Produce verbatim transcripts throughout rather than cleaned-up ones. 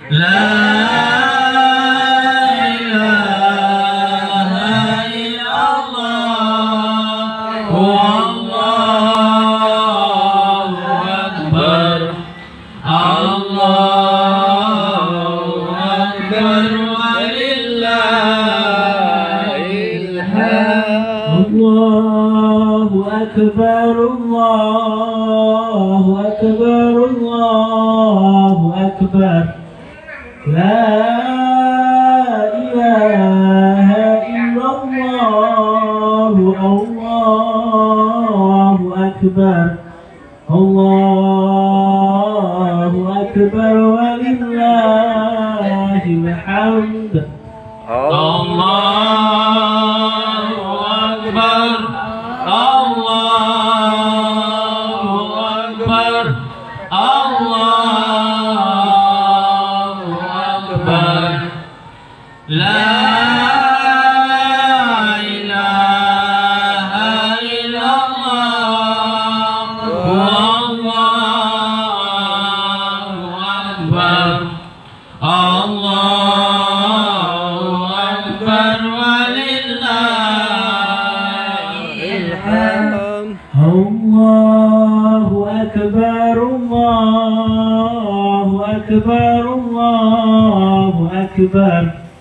أكبر الله أكبر الله أكبر لا إله إلا الله الله أكبر الله أكبر ولله الحمد الله أكبر أكبر الله أكبر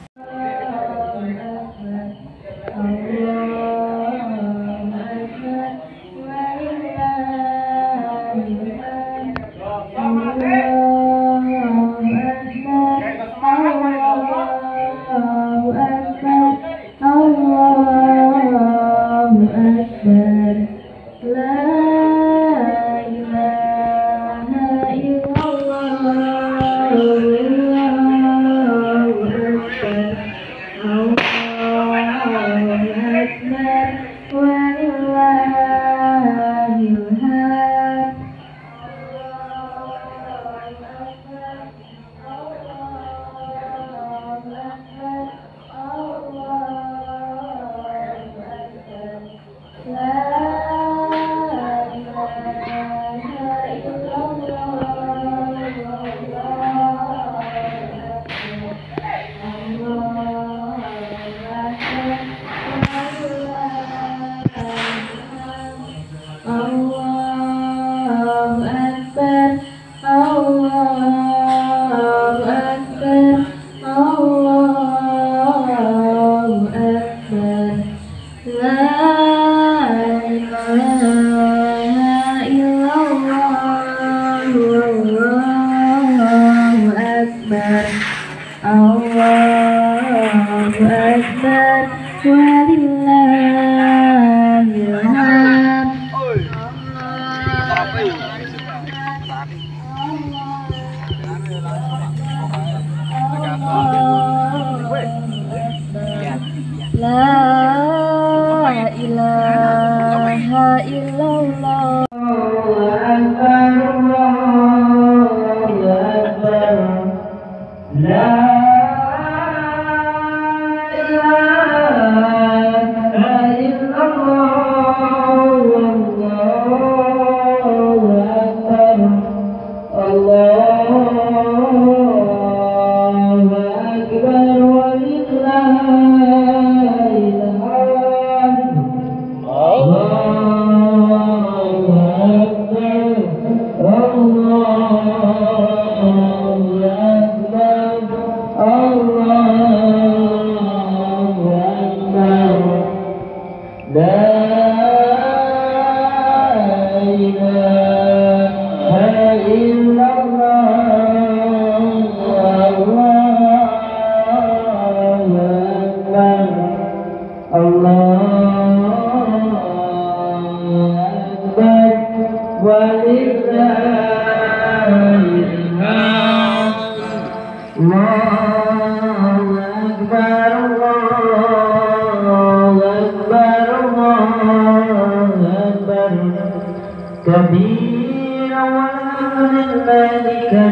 كبيرا والحمد لله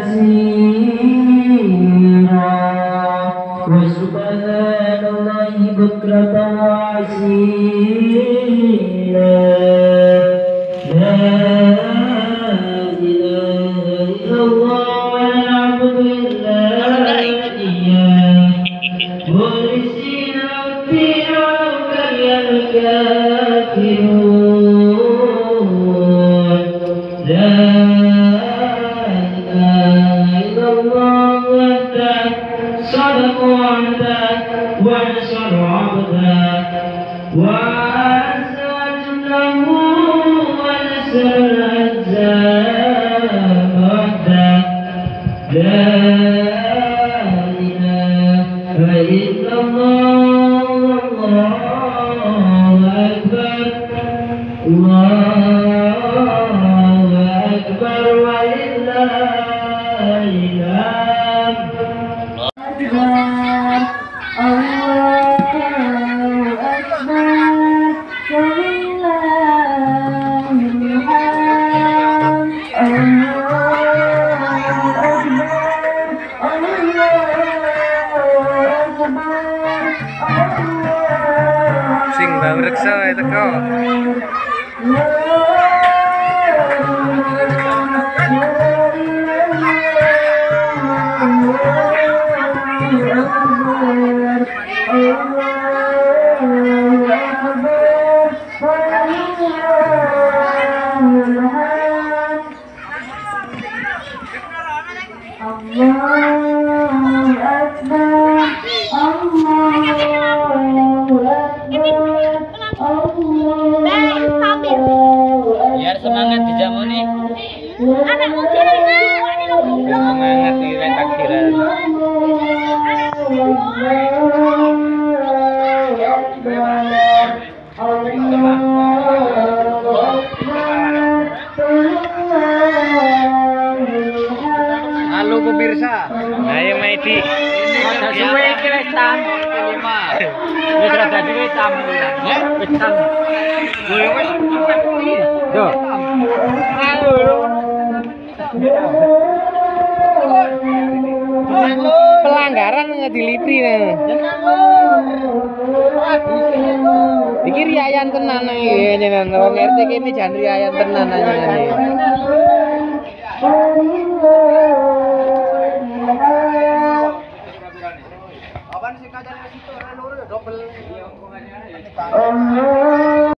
كثيرا وسبحان الله بكرة وأصيلا لا إله إلا الله ونعبد إلا Sing bawreksa teko. Biar semangat di jamu nih. Anakmu semangat di takbiran. Halo pemirsa. Ayo Maidi. Ada suwe kira tamu lima. Wis rada dhewe tamu ya. Wis tamu. Kowe wis yo. Pelanggaran ngedilipi nih. Iki riayan tenan iki jenengan wong R T kene jan riayan tenan aja.